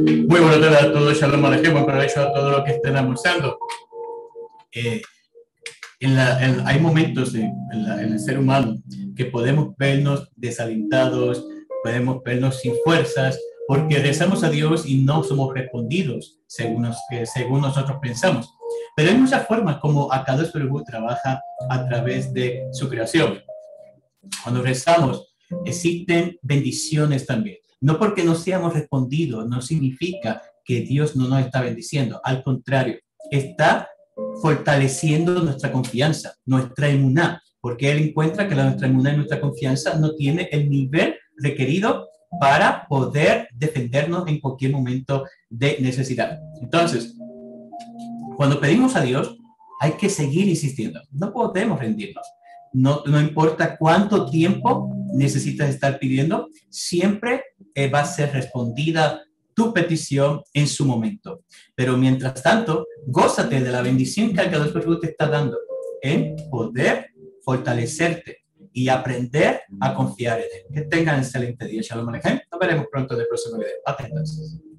Muy buenas tardes a todos, Shalom Alejem, buen provecho a todos los que estén almorzando. Hay momentos en el ser humano que podemos vernos desalentados, podemos vernos sin fuerzas, porque rezamos a Dios y no somos respondidos según nosotros pensamos. Pero hay muchas formas como Akadosh Baruj Hu trabaja a través de su creación. Cuando rezamos, existen bendiciones también. No porque no seamos respondidos, no significa que Dios no nos está bendiciendo. Al contrario, está fortaleciendo nuestra confianza, nuestra emuná, porque Él encuentra que nuestra emuná y nuestra confianza no tiene el nivel requerido para poder defendernos en cualquier momento de necesidad. Entonces, cuando pedimos a Dios, hay que seguir insistiendo. No podemos rendirnos. No importa cuánto tiempo necesitas estar pidiendo, siempre va a ser respondida tu petición en su momento. Pero mientras tanto, gózate de la bendición que el Akadosh Baruj Hu te está dando en poder fortalecerte y aprender a confiar en Él. Que tengan un excelente día. Shalom Alejem. Nos veremos pronto en el próximo video. Hasta entonces.